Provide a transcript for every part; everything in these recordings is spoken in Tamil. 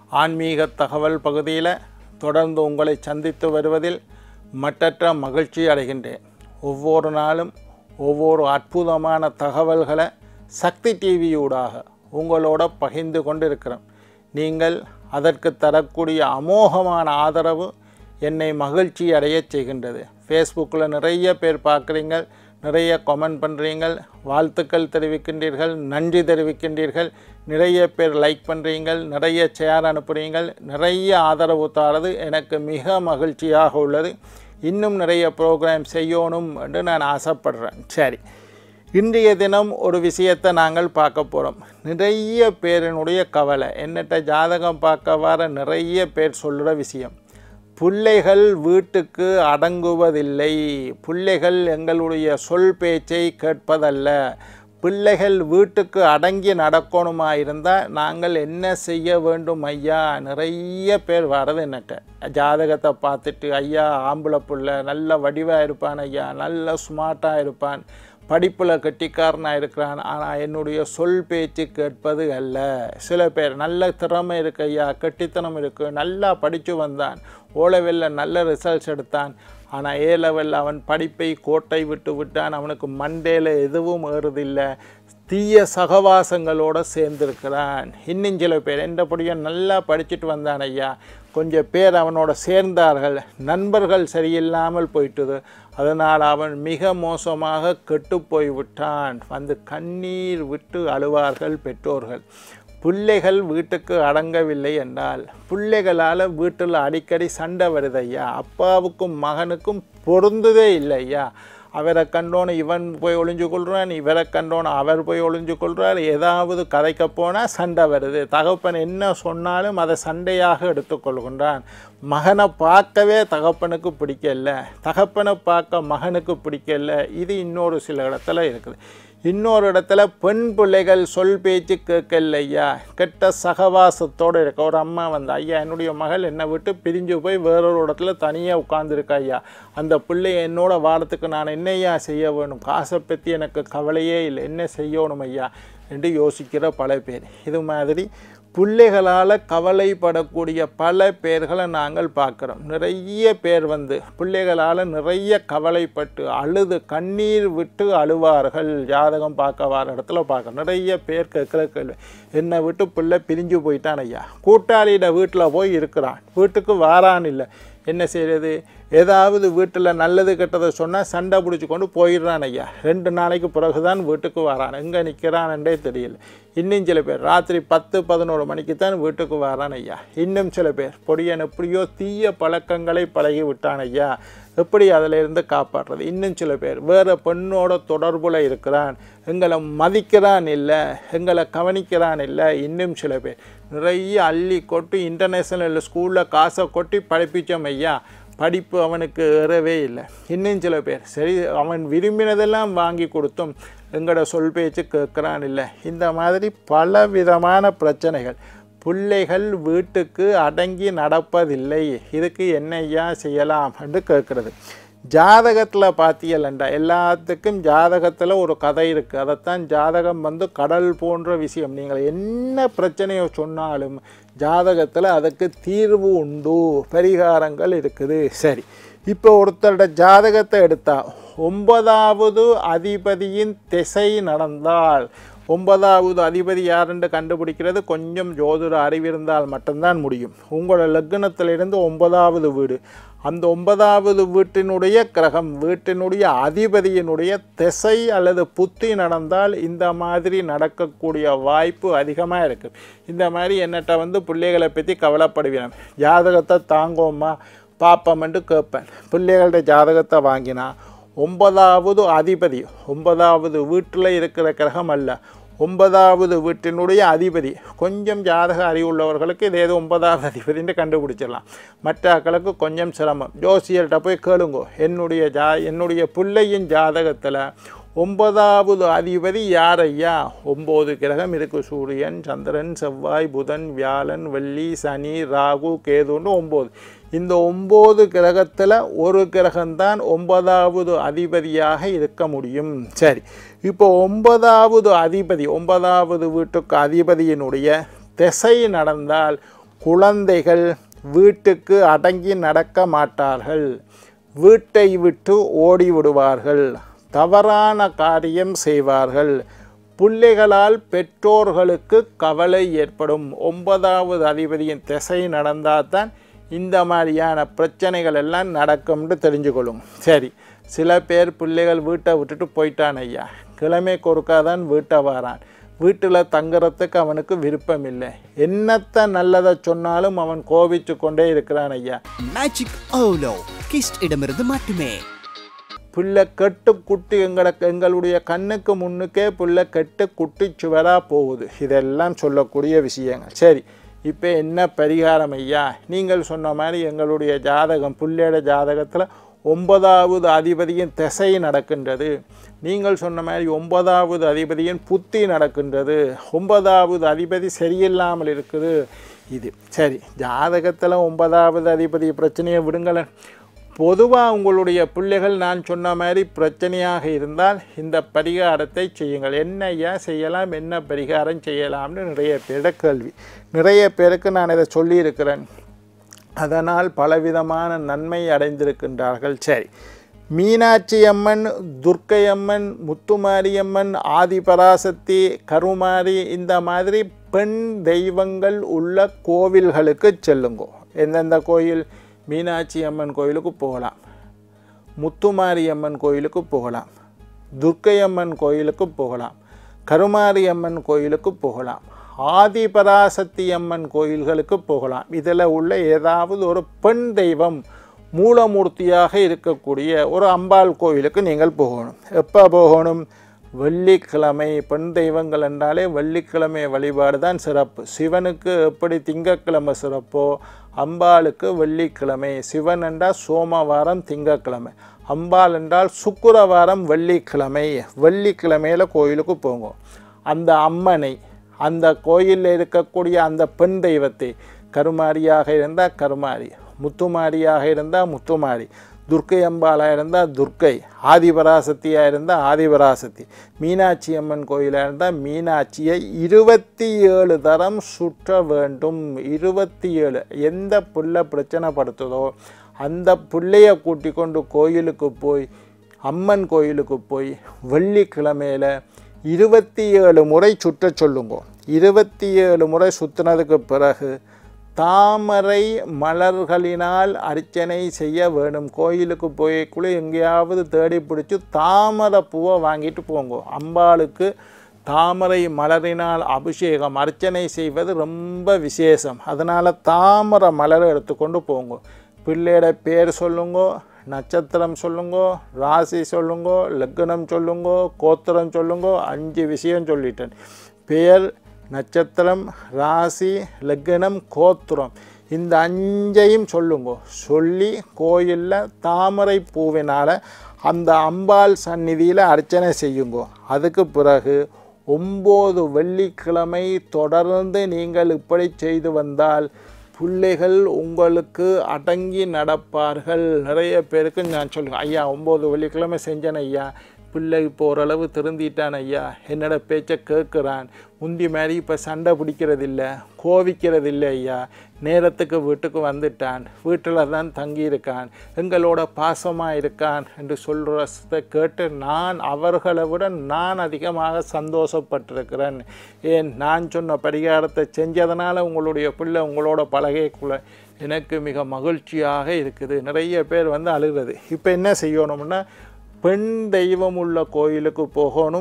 ஆன்மீக தகவல் பகுதியில் தொடர்ந்து உங்களை சந்தித்து வருவதில் மட்டற்ற மகிழ்ச்சி அடைகின்றேன். ஒவ்வொரு நாளும் ஒவ்வொரு அற்புதமான தகவல்களை சக்தி டிவியூடாக உங்களோட பகிர்ந்து கொண்டிருக்கிறோம். நீங்கள் அதற்கு தரக்கூடிய அமோகமான ஆதரவு என்னை மகிழ்ச்சி அடைய செய்கின்றது. ஃபேஸ்புக்கில் நிறைய பேர் பார்க்குறீங்க, நிறைய கமெண்ட் பண்ணுறீங்கள், வாழ்த்துக்கள் தெரிவிக்கின்றீர்கள், நன்றி தெரிவிக்கின்றீர்கள், நிறைய பேர் லைக் பண்ணுறீங்கள், நிறைய ஷேர் அனுப்புகிறீங்கள், நிறைய ஆதரவு தாரது எனக்கு மிக மகிழ்ச்சியாக உள்ளது. இன்னும் நிறைய ப்ரோக்ராம் செய்யணும் என்று நான் ஆசைப்படுறேன். சரி, இன்றைய தினம் ஒரு விஷயத்தை நாங்கள் பார்க்க போகிறோம். நிறைய பேரினுடைய கவலை என்னட்ட ஜாதகம் பார்க்க வர நிறைய பேர் சொல்கிற விஷயம், பிள்ளைகள் வீட்டுக்கு அடங்குவதில்லை, பிள்ளைகள் எங்களுடைய சொல் பேச்சை கேட்பதல்ல, பிள்ளைகள் வீட்டுக்கு அடங்கி நடக்கணுமா இருந்தால் நாங்கள் என்ன செய்ய வேண்டும் ஐயா? நிறைய பேர் வரது என்னட்ட ஜாதகத்தை பார்த்துட்டு, ஐயா ஆம்பளை பிள்ளை நல்ல வடிவாக இருப்பான் ஐயா, நல்ல ஸ்மார்ட்டாக இருப்பான், படிப்பில் கெட்டிக்காரனாக இருக்கிறான், ஆனால் என்னுடைய சொல் பேச்சு கேட்பது அல்ல. சில பேர் நல்ல திறமை இருக்கு ஐயா, கெட்டித்தனம் இருக்குது, நல்லா படித்து வந்தான், ஓலெவலில் நல்ல ரிசல்ட்ஸ் எடுத்தான், ஆனால் ஏ லெவலில் அவன் படிப்பை கோட்டை விட்டு விட்டான், அவனுக்கு மண்டேல எதுவும் ஏறுதில்லை, தீய சகவாசங்களோடு சேர்ந்திருக்கிறான். இன்னும் சில பேர் என்றபடியும் நல்லா படிச்சுட்டு வந்தான் ஐயா, கொஞ்சம் பேர் அவனோட சேர்ந்தார்கள், நண்பர்கள் சரியில்லாமல் போயிட்டுது, அதனால் அவன் மிக மோசமாக கெட்டு போய்விட்டான். வந்து கண்ணீர் விட்டு அழுவார்கள் பெற்றோர்கள். பிள்ளைகள் வீட்டுக்கு அடங்கவில்லை என்றால் பிள்ளைகளால் வீட்டில் அடிக்கடி சண்டை வருது ஐயா, அப்பாவுக்கும் மகனுக்கும் பொருந்ததே இல்லை ஐயா. அவரை கண்டோன்னு இவன் போய் ஒளிஞ்சு கொள்கிறான், இவரை கண்டோன்னு அவர் போய் ஒளிஞ்சு கொள்கிறார், ஏதாவது கதைக்க போனால் சண்டை வருது. தகப்பன் என்ன சொன்னாலும் அதை சண்டையாக எடுத்துக்கொள்கின்றான். மகனை பார்க்கவே தகப்பனுக்கு பிடிக்கல, தகப்பனை பார்க்க மகனுக்கு பிடிக்கல. இது இன்னொரு சில இடத்துல இருக்குது. இன்னொரு இடத்துல பெண் பிள்ளைகள் சொல் பேச்சு கேட்கல ஐயா, கெட்ட சகவாசத்தோடு இருக்க. ஒரு அம்மா வந்து, ஐயா என்னுடைய மகள் என்னை விட்டு பிரிஞ்சு போய் வேறொரு இடத்துல தனியாக உட்காந்துருக்கா ஐயா, அந்த பிள்ளை என்னோட வாரத்துக்கு நான் என்னையா செய்ய வேணும், காசை பற்றி எனக்கு கவலையே இல்லை, என்ன செய்யணும் ஐயா என்று யோசிக்கிற பல பேர். இது மாதிரி பிள்ளைகளால் கவலைப்படக்கூடிய பல பேர்களை நாங்கள் பார்க்குறோம். நிறைய பேர் வந்து பிள்ளைகளால் நிறைய கவலைப்பட்டு அழுது கண்ணீர் விட்டு அழுவார்கள். ஜாதகம் பார்க்க வர இடத்துல பார்க்க நிறைய பேர் கேட்குற கேள்வி, என்னை விட்டு பிள்ளை பிரிஞ்சு போயிட்டான் ஐயா, கூட்டாளியிட வீட்டில் போய் இருக்கிறான், வீட்டுக்கு வாரான் இல்லை, என்ன செய்கிறது? ஏதாவது வீட்டில் நல்லது கெட்டதை சொன்னால் சண்டை பிடிச்சி கொண்டு போயிடுறான் ஐயா, 2 நாளைக்கு பிறகு தான் வீட்டுக்கு வரான், எங்கே நிற்கிறான்ன்றே தெரியல. இன்னும் சில பேர் ராத்திரி 10-11 மணிக்கு தான் வீட்டுக்கு வரான் ஐயா. இன்னும் சில பேர் பொடியன் எப்படியோ தீய பழக்கங்களை பழகி விட்டான் ஐயா, எப்படி அதிலிருந்து காப்பாற்றுறது? இன்னும் சில பேர் வேறு பெண்ணோட தொடர்பில் இருக்கிறான், எங்களை மதிக்கிறான் இல்லை, எங்களை கவனிக்கிறான் இல்லை. இன்னும் சில பேர் நிறைய அள்ளி கொட்டி இன்டர்நேஷ்னல் ஸ்கூலில் காசை கொட்டி படிப்பிச்சோம் ஐயா, படிப்பு அவனுக்கு ஏறவே இல்லை. இன்னும் சில பேர் சரி அவன் விரும்பினதெல்லாம் வாங்கி கொடுத்தும் எங்களோட சொல் பேச்சு கேட்குறான் இல்லை. இந்த மாதிரி பல விதமான பிரச்சனைகள். பிள்ளைகள் வீட்டுக்கு அடங்கி நடப்பதில்லை, இதுக்கு என்னையா செய்யலாம் என்று கேட்குறது. ஜாதகத்தில் பார்த்தீங்களா, எல்லாத்துக்கும் ஜாதகத்தில் ஒரு கதை இருக்குது. அதைத்தான் ஜாதகம் வந்து கடல் போன்ற விஷயம். நீங்கள் என்ன பிரச்சனையை சொன்னாலும் ஜாதகத்தில் அதுக்கு தீர்வு உண்டு, பரிகாரங்கள் இருக்குது. சரி, இப்போ ஒருத்தரோட ஜாதகத்தை எடுத்தால் 9வது அதிபதியின் திசை நடந்தால், 9வது அதிபதி யாருன்னு கண்டுபிடிக்கிறது கொஞ்சம் ஜோதிட அறிவிருந்தால் மட்டும்தான் முடியும். உங்களோட லக்னத்திலிருந்து 9வது வீடு, அந்த 9வது வீட்டினுடைய கிரகம், வீட்டினுடைய அதிபதியினுடைய திசை அல்லது புத்தி நடந்தால் இந்த மாதிரி நடக்கக்கூடிய வாய்ப்பு அதிகமாக இருக்குது. இந்த மாதிரி என்னட்ட வந்து பிள்ளைகளை பற்றி கவலைப்படுவேன், ஜாதகத்தை தாங்கோம்மா பாப்பமென்று கேட்பேன். பிள்ளைகளோட ஜாதகத்தை வாங்கினா 9வது அதிபதி, 9வது வீட்டில் இருக்கிற கிரகம் அல்ல, 9வது வீட்டினுடைய அதிபதி. கொஞ்சம் ஜாதக அறிவுள்ளவர்களுக்கு இது ஏதோ 9வது அதிபதின்னு கண்டுபிடிச்சிடலாம், மற்ற ஆக்களுக்கு கொஞ்சம் சிரமம். ஜோசியர்கிட்ட போய் கேளுங்கோ, என்னுடைய பிள்ளையின் ஜாதகத்தில் 9வது அதிபதி யார் ஐயா? 9 கிரகம் இருக்குது, சூரியன், சந்திரன், செவ்வாய், புதன், வியாழன், வெள்ளி, சனி, ராகு, கேதுன்னு 9. இந்த 9 கிரகத்தில் ஒரு கிரகம்தான் 9வது அதிபதியாக இருக்க முடியும். சரி, இப்போ 9வது அதிபதி, 9வது வீட்டுக்கு அதிபதியினுடைய திசை நடந்தால் குழந்தைகள் வீட்டுக்கு அடங்கி நடக்க மாட்டார்கள், வீட்டை விட்டு ஓடிவிடுவார்கள், தவறான காரியம் செய்வார்கள், பிள்ளைகளால் பெற்றோர்களுக்கு கவலை ஏற்படும். 9வது அதிபதியின் திசை நடந்தால் தான் இந்த மாதிரியான பிரச்சனைகள் எல்லாம் நடக்கும்னு தெரிஞ்சுக்கொள்ளும். சரி, சில பேர் பிள்ளைகள் வீட்டை விட்டுட்டு போயிட்டான் ஐயா, கிழமைக்கு ஒருக்காதான் வீட்டை வாரான், வீட்டில் தங்குறதுக்கு அவனுக்கு விருப்பம் இல்லை, என்னத்தை நல்லதை சொன்னாலும் அவன் கோபிச்சு கொண்டே இருக்கிறான் ஐயா. மேஜிக் ஓலோ கிஸ்ட் இடமிருந்து மட்டுமே. பிள்ளை கெட்டு குட்டி எங்களுடைய கண்ணுக்கு முன்னுக்கே பிள்ளை கெட்டு குட்டி சுவராக போகுது. இதெல்லாம் சொல்லக்கூடிய விஷயங்கள். சரி, இப்போ என்ன பரிகாரம் ஐயா? நீங்கள் சொன்ன மாதிரி எங்களுடைய ஜாதகம், பிள்ளையோட ஜாதகத்தில் 9வது அதிபதியின் திசை நடக்கின்றது. நீங்கள் சொன்ன மாதிரி 9வது அதிபதியின் புத்தி நடக்கின்றது. 9வது அதிபதி சரியில்லாமல் இருக்குது. இது சரி, ஜாதகத்தில் 9வது அதிபதி பிரச்சனையை விடுங்களேன். பொதுவாக உங்களுடைய பிள்ளைகள் நான் சொன்ன மாதிரி பிரச்சனையாக இருந்தால் இந்த பரிகாரத்தை செய்யுங்கள். என்ன ஐயா செய்யலாம், என்ன பரிகாரம் செய்யலாம்னு நிறைய பேரோட கேள்வி. நிறைய பேருக்கு நான் இதை சொல்லியிருக்கிறேன், அதனால் பலவிதமான நன்மை அடைந்திருக்கின்றார்கள். சரி, மீனாட்சி அம்மன், துர்க்கை அம்மன், முத்துமாரியம்மன், ஆதிபராசக்தி, கருமாரி, இந்த மாதிரி பெண் தெய்வங்கள் உள்ள கோவில்களுக்கு செல்லுங்கோ. எந்தெந்த கோயில்? மீனாட்சி அம்மன் கோயிலுக்கு போகலாம், முத்துமாரி அம்மன் கோயிலுக்கு போகலாம், துர்க்கை அம்மன் கோயிலுக்கு போகலாம், கருமாரி அம்மன் கோயிலுக்கு போகலாம், ஆதிபராசக்தி அம்மன் கோயில்களுக்கு போகலாம். இதில் உள்ள ஏதாவது ஒரு பெண் தெய்வம் மூலமூர்த்தியாக இருக்கக்கூடிய ஒரு அம்பாள் கோயிலுக்கு நீங்கள் போகணும். எப்போ போகணும்? வெள்ளிக்கிழமை. பெண் தெய்வங்கள் என்றாலே வெள்ளிக்கிழமை வழிபாடு தான் சிறப்பு. சிவனுக்கு எப்படி திங்கட்கிழமை சிறப்போ அம்பாளுக்கு வெள்ளிக்கிழமை. சிவன் என்றால் சோமவாரம் திங்கட்கிழமை, அம்பாள் என்றால் சுக்கிரவாரம் வெள்ளிக்கிழமை. வெள்ளிக்கிழமையில் கோயிலுக்கு போங்க. அந்த அம்மனை, அந்த கோயிலில் இருக்கக்கூடிய அந்த பெண் தெய்வத்தை, கருமாரியாக இருந்தால் கருமாரி, முத்துமாரியாக இருந்தால் முத்துமாரி, துர்க்கை அம்பாளாக இருந்தால் துர்க்கை, ஆதிபராசக்தியாக இருந்தால் ஆதிபராசக்தி, மீனாட்சி அம்மன் கோயிலாக இருந்தால் மீனாட்சியை 27 தரம் சுற்ற வேண்டும். 27. எந்த பிள்ளை பிரச்சனைப்படுத்துதோ அந்த பிள்ளையை கூட்டி கொண்டு கோயிலுக்கு போய், அம்மன் கோயிலுக்கு போய் வெள்ளிக்கிழமையில் 27 முறை சுற்ற சொல்லுங்க. 27 முறை சுற்றினதுக்கு பிறகு தாமரை மலர்களினால் அர்ச்சனை செய்ய வேணும். கோயிலுக்கு போய்க்குள்ளே எங்கேயாவது தேடி பிடிச்சி தாமரை பூவை வாங்கிட்டு போங்க. அம்பாளுக்கு தாமரை மலரினால் அபிஷேகம் அர்ச்சனை செய்வது ரொம்ப விசேஷம். அதனால் தாமரை மலரை எடுத்துக்கொண்டு போங்க. பிள்ளையோட பேர் சொல்லுங்க, நட்சத்திரம் சொல்லுங்க, ராசி சொல்லுங்க, லக்னம் சொல்லுங்க, கோத்திரம் சொல்லுங்க. 5 விஷயம் சொல்லிட்டேன். பேர், நட்சத்திரம், ராசி, லக்னம், கோத்திரம், இந்த 5ஐயும் சொல்லுங்க. சொல்லி கோயிலில் தாமரை பூவினால் அந்த அம்பாள் சந்நிதியில் அர்ச்சனை செய்யுங்க. அதுக்கு பிறகு 9 வெள்ளிக்கிழமை தொடர்ந்து நீங்கள் இப்படி செய்து வந்தால் பிள்ளைகள் உங்களுக்கு அடங்கி நடப்பார்கள். நிறைய பேருக்கு நான் சொல்லுவேன், ஐயா 9 வெள்ளிக்கிழமை செஞ்சேன் ஐயா, பிள்ளை இப்போ ஓரளவு திருந்திட்டான் ஐயா, என்னோட பேச்சை கேட்குறான், முந்தி மாதிரி இப்போ சண்டை பிடிக்கிறதில்ல, கோவிக்கிறதில்லை ஐயா, நேரத்துக்கு வீட்டுக்கு வந்துட்டான், வீட்டில் தான் தங்கியிருக்கான், எங்களோட பாசமாக இருக்கான் என்று சொல்கிறத கேட்டு அவர்களை விட நான் அதிகமாக சந்தோஷப்பட்டிருக்கிறேன். ஏன், நான் சொன்ன பரிகாரத்தை செஞ்சதுனால உங்களுடைய பிள்ளை உங்களோட பழகைக்குள்ள எனக்கு மிக மகிழ்ச்சியாக இருக்குது. நிறைய பேர் வந்து அழுகிறது. இப்போ என்ன செய்யணும்னா, பெண் தெய்வம் உள்ள கோயிலுக்கு போகணும்.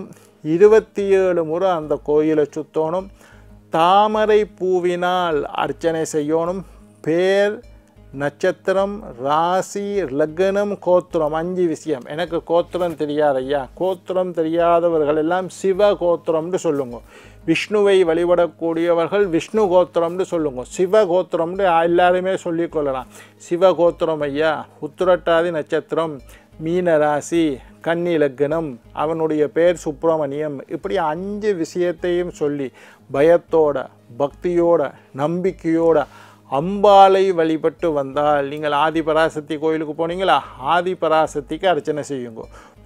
27 முறை அந்த கோயிலை சுற்றணும். தாமரை பூவினால் அர்ச்சனை செய்யணும். பேர், நட்சத்திரம், ராசி, லக்னம், கோத்திரம் 5 விஷயம். எனக்கு கோத்திரம் தெரியாது ஐயா, கோத்திரம் தெரியாதவர்கள் எல்லாம் சிவ கோத்திரம்னு சொல்லுங்க. விஷ்ணுவை வழிபடக்கூடியவர்கள் விஷ்ணு கோத்திரம்னு சொல்லுங்க. சிவ கோத்திரம்னு எல்லாருமே சொல்லிக்கொள்ளலாம். சிவ கோத்திரம் ஐயா, உத்திரட்டாதி நட்சத்திரம், மீன ராசி, கன்னி லக்னம், அவனுடைய பேர் சுப்பிரமணியம். இப்படி 5 விஷயத்தையும் சொல்லி பயத்தோட, பக்தியோட, நம்பிக்கையோட அம்பாளை வழிபட்டு வந்தால், நீங்கள் ஆதிபராசக்தி கோயிலுக்கு போனீங்களா, ஆதிபராசக்திக்கு அர்ச்சனை செய்யுங்க.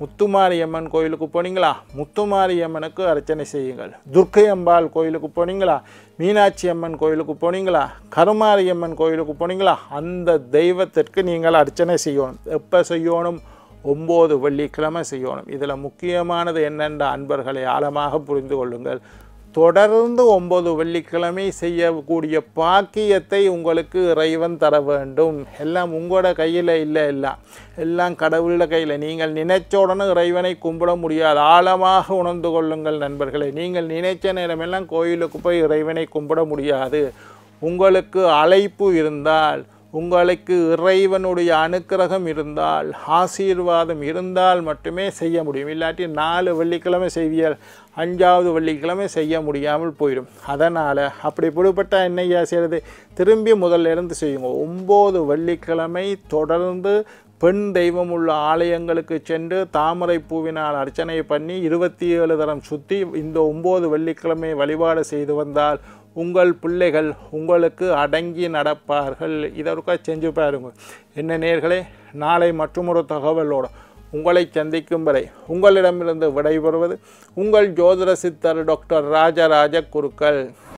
முத்துமாரியம்மன் கோயிலுக்கு போனீங்களா, முத்துமாரியம்மனுக்கு அர்ச்சனை செய்யுங்கள். துர்க்கை அம்பாள் கோயிலுக்கு போனீங்களா, மீனாட்சி அம்மன் கோயிலுக்கு போனீங்களா, கருமாரியம்மன் கோயிலுக்கு போனீங்களா, அந்த தெய்வத்திற்கு நீங்கள் அர்ச்சனை செய்யணும். எப்போ செய்யணும்? 9 வெள்ளிக்கிழமை செய்யணும். இதில் முக்கியமானது என்னென்ற அன்பர்களை ஆழமாக புரிந்து கொள்ளுங்கள். தொடர்ந்து 9 வெள்ளிக்கிழமை செய்யக்கூடிய பாக்கியத்தை உங்களுக்கு இறைவன் தர வேண்டும். எல்லாம் உங்களோட கையில் இல்லை, எல்லாம் கடவுளோட கையில். நீங்கள் நினைச்ச உடனே இறைவனை கும்பிட முடியாது. ஆழமாக உணர்ந்து கொள்ளுங்கள் நண்பர்களே. நீங்கள் நினைச்ச நேரமெல்லாம் கோயிலுக்கு போய் இறைவனை கும்பிட முடியாது. உங்களுக்கு அழைப்பு இருந்தால், உங்களுக்கு இறைவனுடைய அனுக்கிரகம் இருந்தால், ஆசீர்வாதம் இருந்தால் மட்டுமே செய்ய முடியும். இல்லாட்டி 4 வெள்ளிக்கிழமை செய்வியல், 5வது வெள்ளிக்கிழமை செய்ய முடியாமல் போயிடும். அதனால் அப்படி பிடிப்பட்ட என்னையா செய்கிறது? திரும்பி முதல்ல இருந்து செய்யுங்க. 9 வெள்ளிக்கிழமை தொடர்ந்து பெண் தெய்வம் உள்ள ஆலயங்களுக்கு சென்று தாமரை பூவினால் அர்ச்சனை பண்ணி 27 தரம் சுற்றி இந்த 9 வெள்ளிக்கிழமை வழிபாடு செய்து வந்தால் உங்கள் பிள்ளைகள் உங்களுக்கு அடங்கி நடப்பார்கள். இதற்காக செஞ்சு பாருங்க. என்ன நேயர்களே, நாளை மற்றொரு தகவலோடு உங்களை சந்திக்கும் வரை உங்களிடமிருந்து விடைபெறுவது உங்கள் ஜோதிட சித்தர் டாக்டர் ராஜராஜ குருக்கள்.